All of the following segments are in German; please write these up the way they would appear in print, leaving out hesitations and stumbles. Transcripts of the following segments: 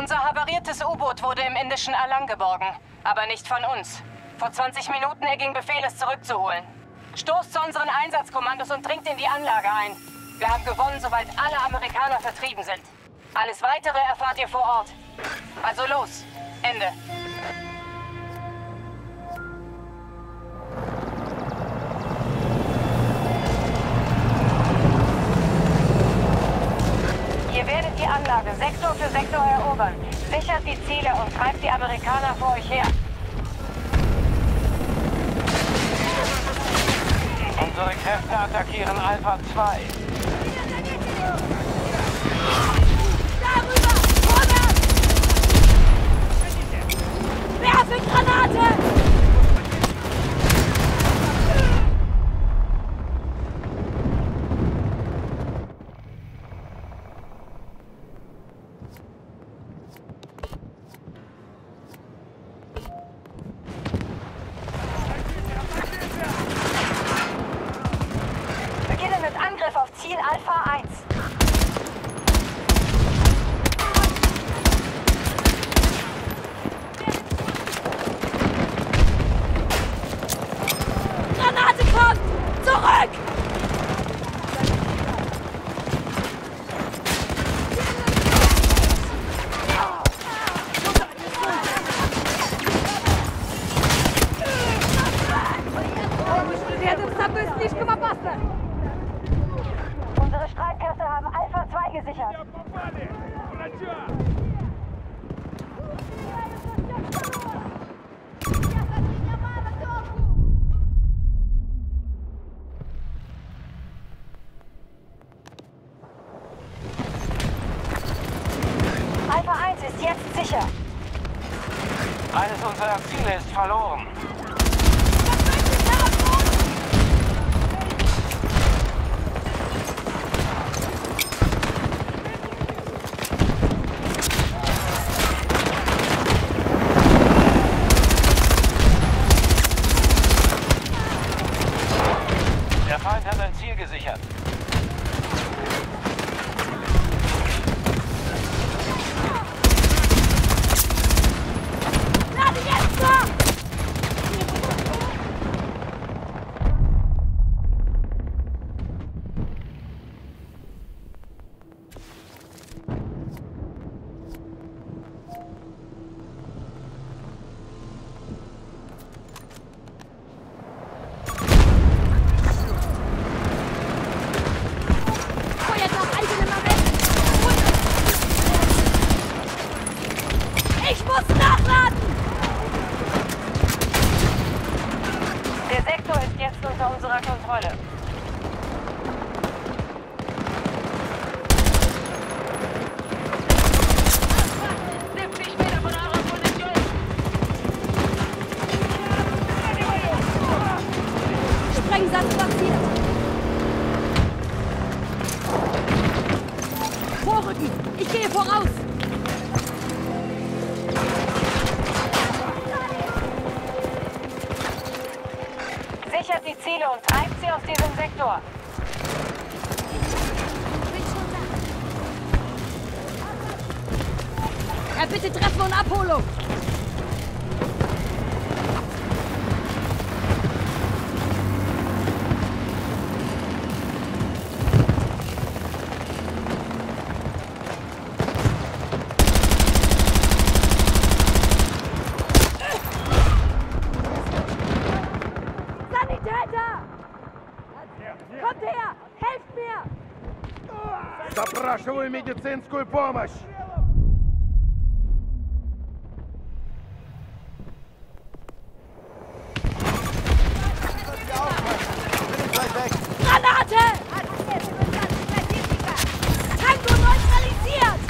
Unser havariertes U-Boot wurde im indischen Alang geborgen, aber nicht von uns. Vor 20 Minuten erging Befehl, es zurückzuholen. Stoßt zu unseren Einsatzkommandos und dringt in die Anlage ein. Wir haben gewonnen, sobald alle Amerikaner vertrieben sind. Alles Weitere erfahrt ihr vor Ort. Also los. Ende. Ihr werdet die Anlage Sektor für Sektor erobern. Sichert die Ziele und treibt die Amerikaner vor euch her. Unsere Kräfte attackieren Alpha 2. Darüber! Vorwärts! Werfe Granate! Beginnen mit Angriff auf Ziel Alpha 1. Granate kommt! Zurück! Unsere Streitkräfte haben Alpha 2 gesichert. Alpha 1 ist jetzt sicher. Eines unserer Ziele ist verloren. Der Feind hat ein Ziel gesichert. Lade jetzt nach! Feuert nach eigenem Ermessen! Ich muss nachladen! Der Sektor ist jetzt unter unserer Kontrolle. Sprengsatz platziert! Vorrücken! Ich gehe voraus! Sichert die Ziele und treibt sie aus diesem Sektor. Bitte Treffen und Abholung! Sanitäter! Kommt her! Helft mir! Запрашиваю медицинскую помощь! Granate! Tango neutralisiert!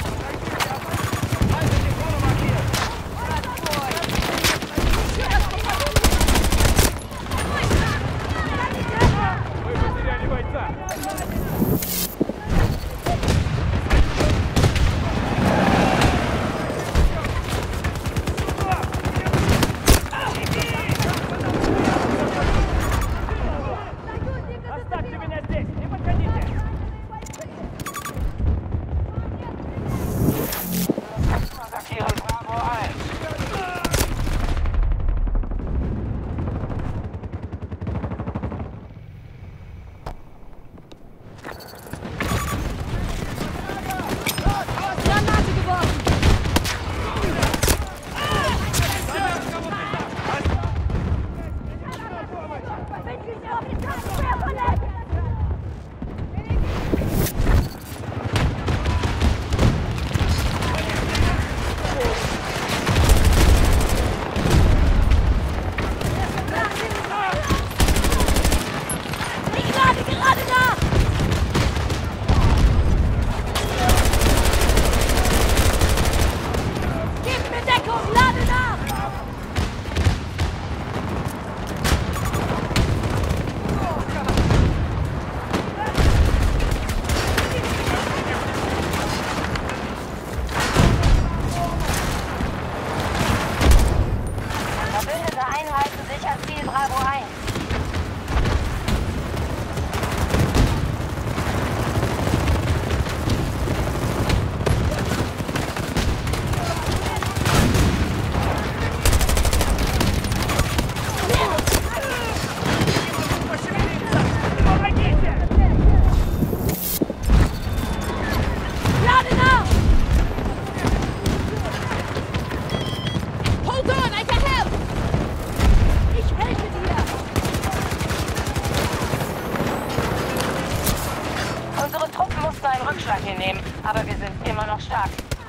Rückschlag hinnehmen, aber wir sind immer noch stark.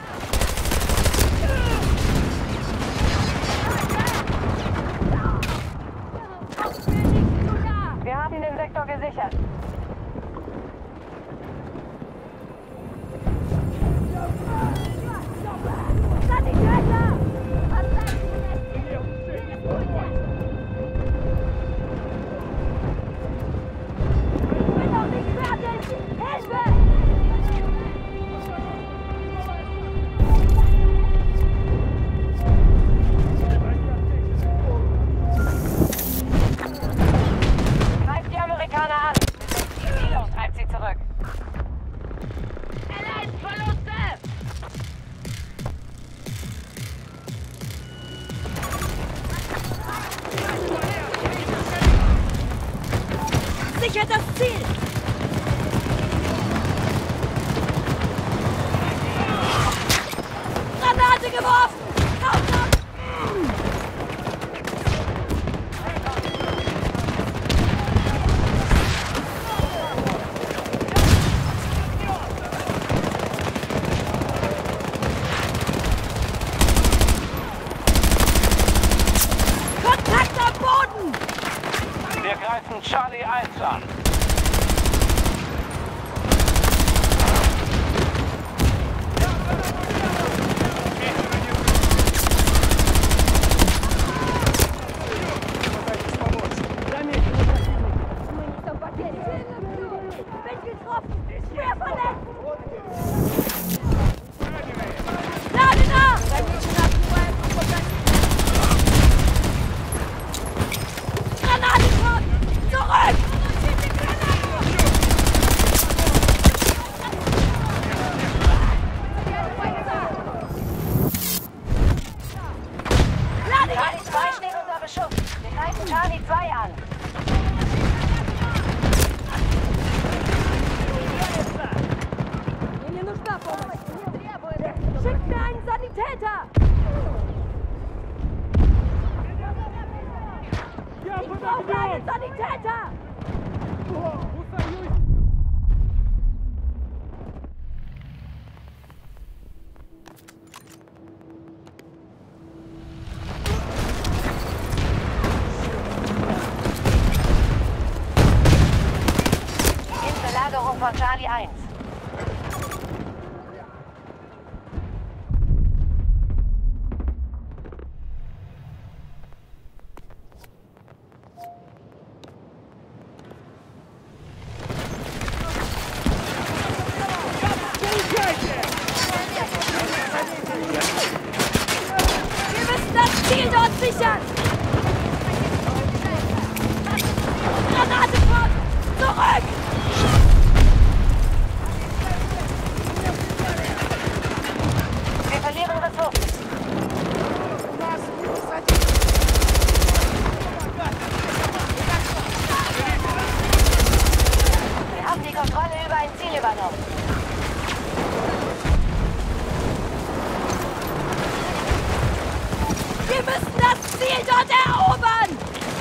Wir haben den Sektor gesichert. Sichert das Ziel! Granate geworfen! Haut ab! Kontakt am Boden! Wir greifen Charlie 1 an. Bin getroffen! Schwer verletzt! Lade nach! Granate kommt! Zurück! Lade Charlie 2 steht unter Beschuss. Wir greifen Charlie 2 an. Schickt mir einen Sanitäter! Ich brauche einen Sanitäter! In Belagerung von Charlie 1. Wir müssen das Ziel dort sichern! Granate kommt! Zurück! Wir verlieren Ressourcen. Wir haben die Kontrolle über ein Ziel übernommen. Wir müssen das Ziel dort erobern!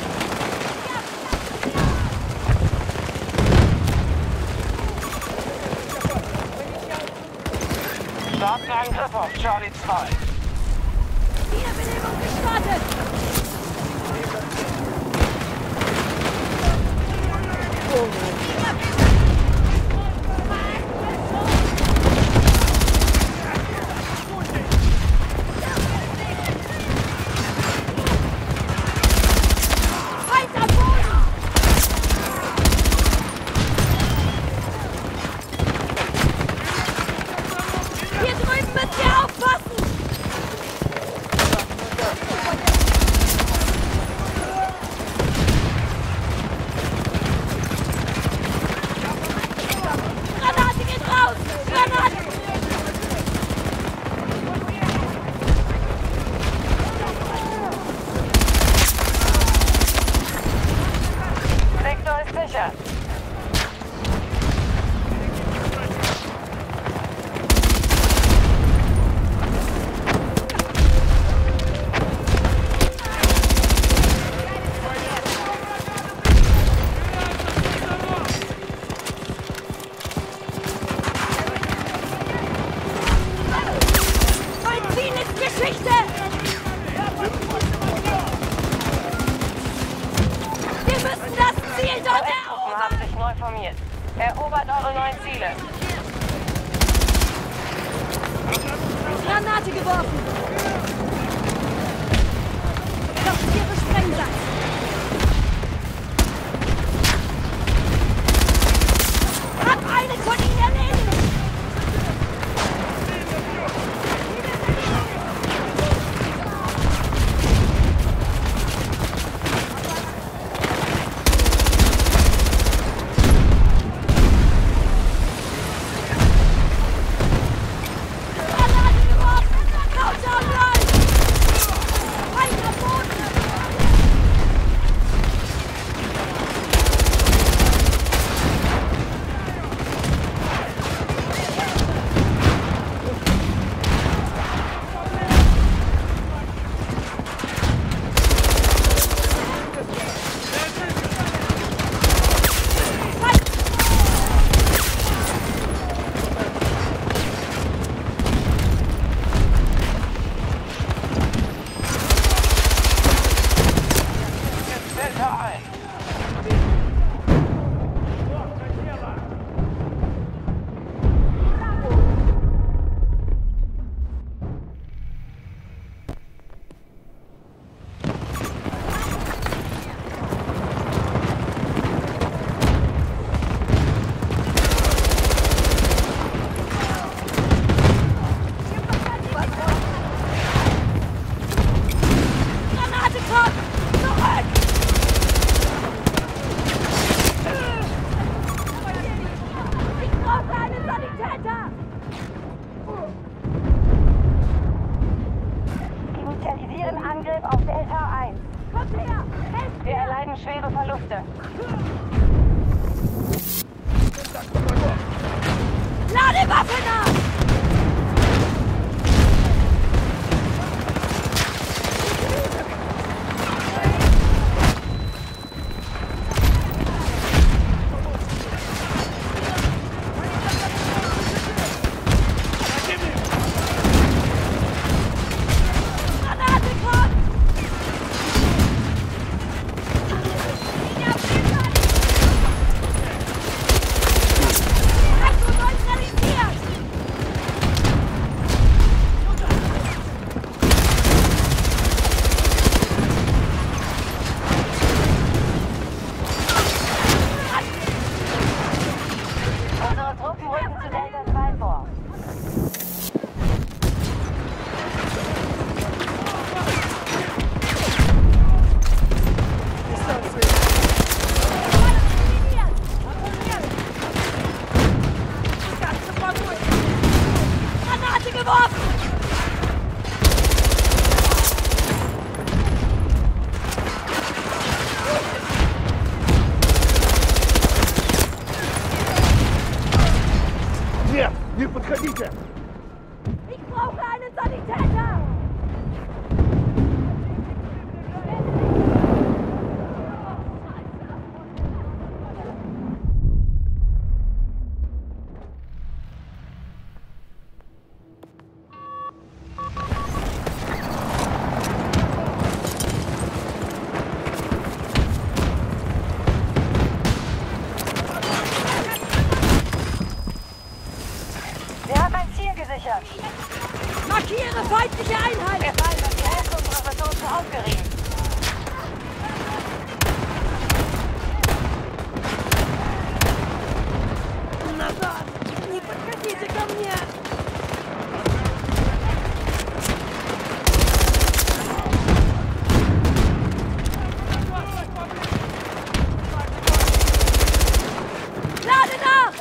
Starten Angriff auf Charlie 2. Wiederbelebung gestartet! Feind am Boden! Hier drüben müsst ihr aufpassen! Granate geht raus! Granate! Sektor ist sicher. informiert. Erobert eure neuen Ziele. Granate geworfen! Ihre Sprengsatz! Hab einen von ihnen erledigt! Granate geworfen! Countdown rein! Feind am Boden! Delta ein. Granate kommt! Zurück! Ich brauche einen Sanitäter! Initialisieren Angriff auf Delta 1. Kommt her! Helft Wir mir! erleiden schwere Verluste. Lade Waffe nach! Granate kommt! Hast du neutralisiert! Unsere Truppen rücken zu Delta 2 vor. Granate geworfen! Нет, не подходите! Ich brauche einen Sanitäter! Wir haben ein Ziel gesichert. Markiere feindliche Einheit! Der Feind hat die Hälfte unserer Ressourcen aufgerieben. Назад! Не подходите ко мне! Lade nach!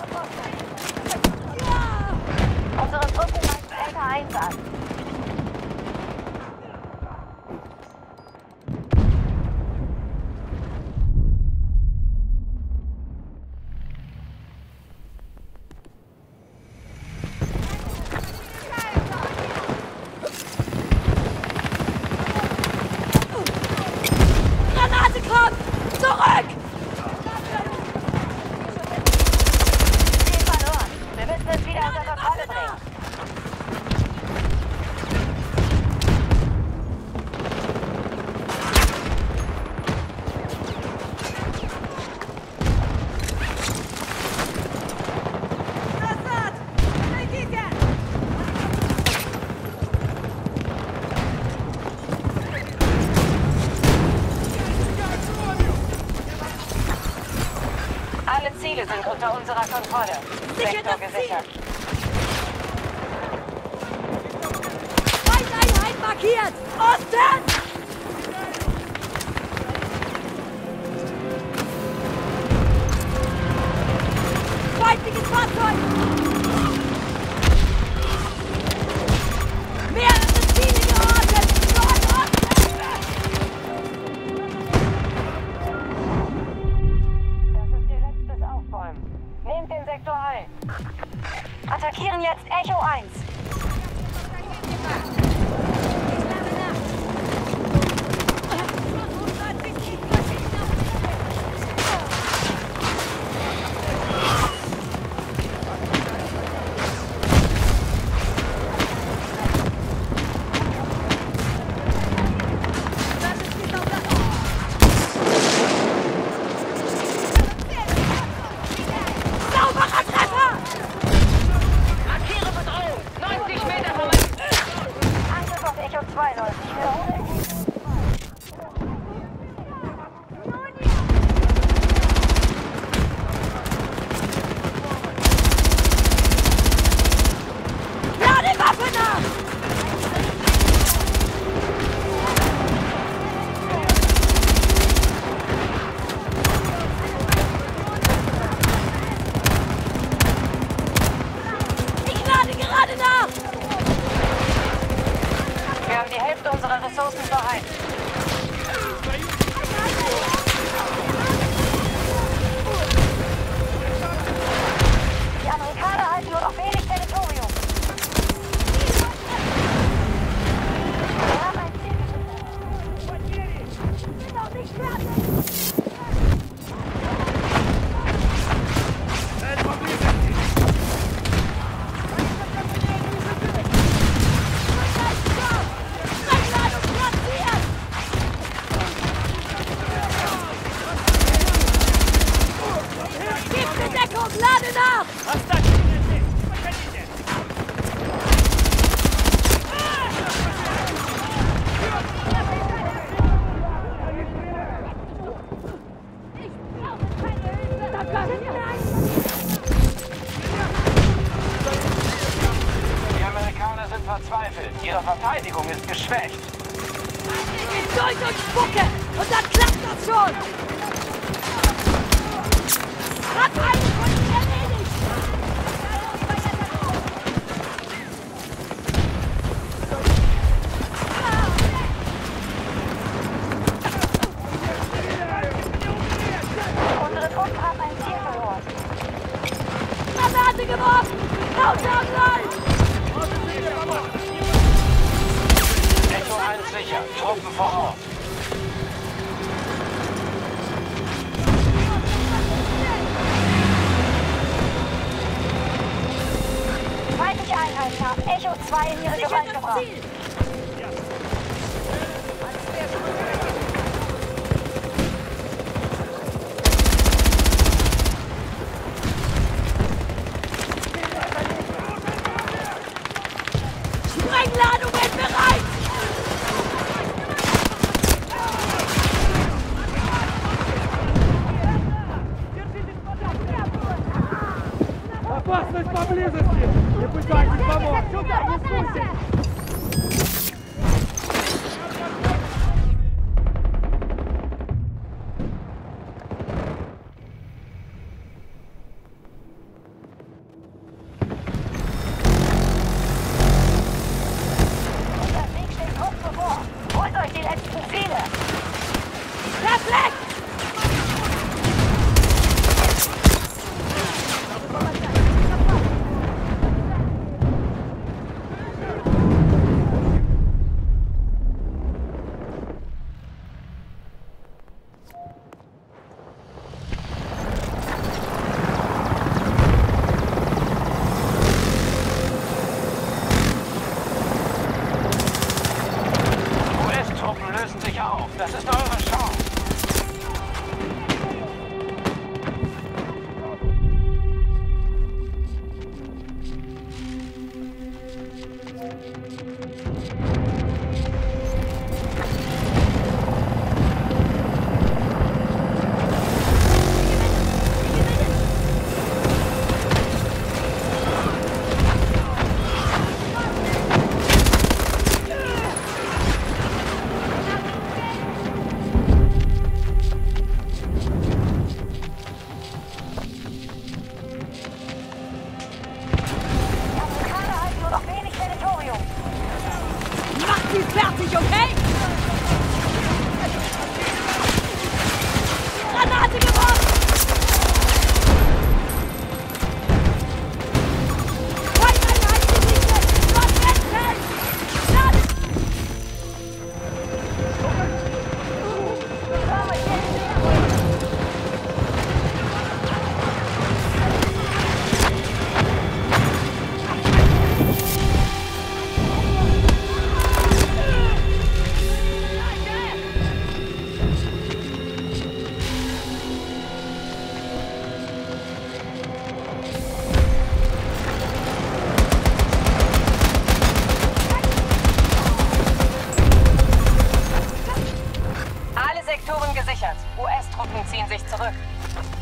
Ja! Unsere Truppen greifen Delta 1 an. Ziele sind unter unserer Kontrolle. Sektor gesichert. Feindeinheit markiert! Osten! Feindliches Fahrzeug! Mehrere Ziele geortet! Das ist ihr letztes Aufbäumen. Nehmt den Sektor ein. Attackieren jetzt Echo 1. Sauberer Treffer! Markiere Bedrohung! 90 Meter von uns! Angriff auf Echo 2 läuft. Ich wiederhole. Lade Waffe nach! Ich lade gerade nach! Wir haben die Hälfte unserer Ressourcen verheizt. Die Amerikaner halten nur noch wenig Territorium. Wir haben ein Ziel. Ich bin noch nicht fertig! Sprengladung platziert! Gib mir Deckung! Lade nach! Ich brauche keine Hilfe! Da kann ich Die Amerikaner sind verzweifelt. Ihre Verteidigung ist geschwächt. Ich geh durch und spucke! Und dann klappt das schon! Hat einen Kunden erledigt! Unsere Truppen haben ein Ziel verloren. Granate geworfen! Countdown läuft! Echo 1 sicher. Truppen vor Ort. Feindliche Einheiten haben Echo 2 in ihre Sichert Gewalt das gebracht. Ziel! Sprengladungen bereit! Опасность поблизости! Не пытайтесь помочь! Сюда, не слушайте! Unterwegs steht Truppen bevor. Holt euch die letzten Ziele. Reflex! zurück.